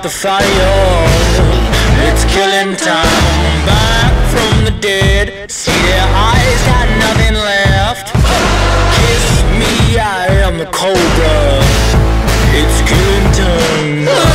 the fire. It's killing time. Back from the dead, see their eyes got nothing left. Kiss me, I am the cobra. It's killing time.